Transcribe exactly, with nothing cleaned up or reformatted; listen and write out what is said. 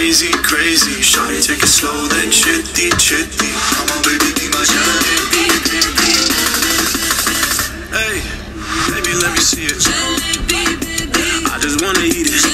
crazy, crazy. Shawty, take it slow, then chitty, chitty. Come on, baby, be my jalebi. Hey, baby, let me see it. I just wanna eat it.